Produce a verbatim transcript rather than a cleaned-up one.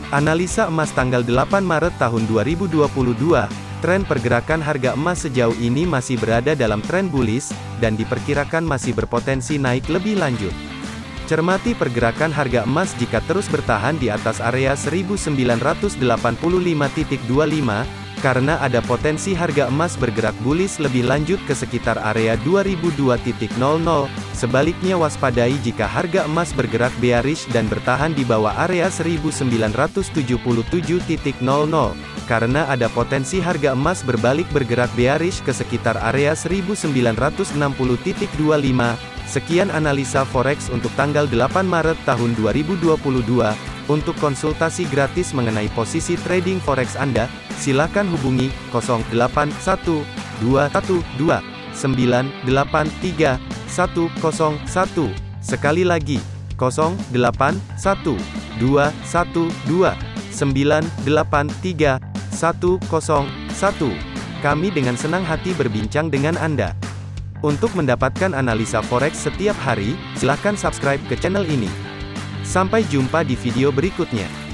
Analisa emas tanggal delapan Maret tahun dua ribu dua puluh dua, tren pergerakan harga emas sejauh ini masih berada dalam tren bullish, dan diperkirakan masih berpotensi naik lebih lanjut. Cermati pergerakan harga emas jika terus bertahan di atas area seribu sembilan ratus delapan puluh lima koma dua lima, karena ada potensi harga emas bergerak bullish lebih lanjut ke sekitar area dua ribu dua titik nol nol. Sebaliknya waspadai jika harga emas bergerak bearish dan bertahan di bawah area seribu sembilan ratus tujuh puluh tujuh titik nol nol, karena ada potensi harga emas berbalik bergerak bearish ke sekitar area seribu sembilan ratus enam puluh titik dua lima. Sekian analisa forex untuk tanggal delapan Maret tahun dua ribu dua puluh dua. Untuk konsultasi gratis mengenai posisi trading forex Anda, silakan hubungi nol delapan satu dua satu dua sembilan delapan tiga satu nol satu. Sekali lagi, nol delapan satu dua satu dua sembilan delapan tiga satu nol satu. Kami dengan senang hati berbincang dengan Anda. Untuk mendapatkan analisa forex setiap hari, silakan subscribe ke channel ini. Sampai jumpa di video berikutnya.